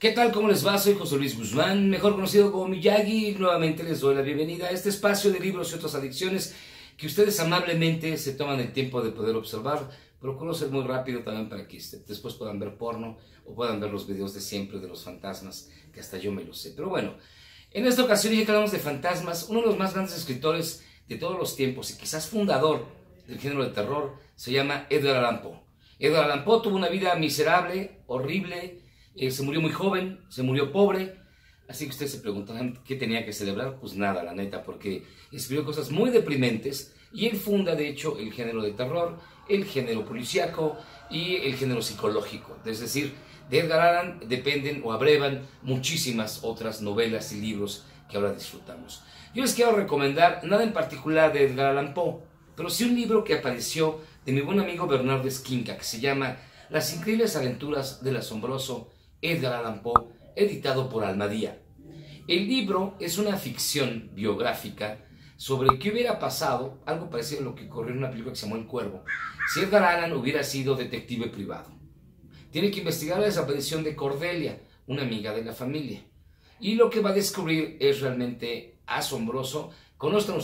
¿Qué tal? ¿Cómo les va? Soy José Luis Guzmán, mejor conocido como Miyagi, y nuevamente les doy la bienvenida a este espacio de libros y otras adicciones que ustedes amablemente se toman el tiempo de poder observar. Procuro ser muy rápido también para que después puedan ver porno o puedan ver los videos de siempre de los fantasmas, que hasta yo me lo sé. Pero bueno, en esta ocasión ya que hablamos de fantasmas, uno de los más grandes escritores de todos los tiempos y quizás fundador del género de terror se llama Edgar Allan Poe. Edgar Allan Poe tuvo una vida miserable, horrible. Se murió muy joven, se murió pobre, así que ustedes se preguntarán qué tenía que celebrar. Pues nada, la neta, porque escribió cosas muy deprimentes y él funda, de hecho, el género de terror, el género policíaco y el género psicológico. Es decir, de Edgar Allan dependen o abrevan muchísimas otras novelas y libros que ahora disfrutamos. Yo les quiero recomendar nada en particular de Edgar Allan Poe, pero sí un libro que apareció de mi buen amigo Bernardo Esquinca, que se llama Las increíbles aventuras del asombroso Edgar Allan Poe, editado por Almadía. El libro es una ficción biográfica sobre qué hubiera pasado, algo parecido a lo que ocurrió en una película que se llamó El Cuervo, si Edgar Allan hubiera sido detective privado. Tiene que investigar la desaparición de Cordelia, una amiga de la familia. Y lo que va a descubrir es realmente asombroso. Conozcan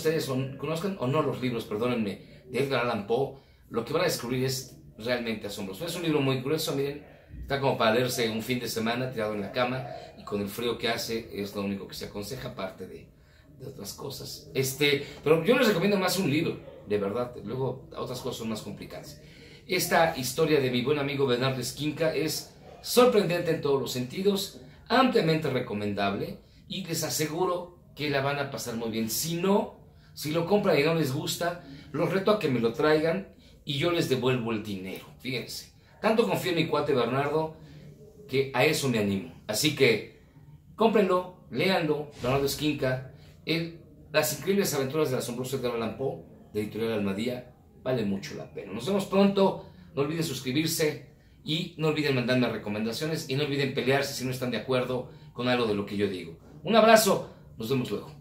o no los libros, perdónenme, de Edgar Allan Poe, lo que van a descubrir es realmente asombroso. Es un libro muy grueso, miren. Está como para leerse un fin de semana tirado en la cama, y con el frío que hace es lo único que se aconseja, aparte de otras cosas. Pero yo les recomiendo más un libro, de verdad. Luego otras cosas son más complicadas. Esta historia de mi buen amigo Bernardo Esquinca es sorprendente en todos los sentidos, ampliamente recomendable, y les aseguro que la van a pasar muy bien. Si lo compran y no les gusta, los reto a que me lo traigan y yo les devuelvo el dinero. Fíjense. Tanto confío en mi cuate Bernardo que a eso me animo. Así que cómprenlo, léanlo, Bernardo Esquinca, Las increíbles aventuras del asombroso Edgar Allan Poe, de Editorial Almadía, vale mucho la pena. Nos vemos pronto, no olviden suscribirse y no olviden mandarme recomendaciones y no olviden pelearse si no están de acuerdo con algo de lo que yo digo. Un abrazo, nos vemos luego.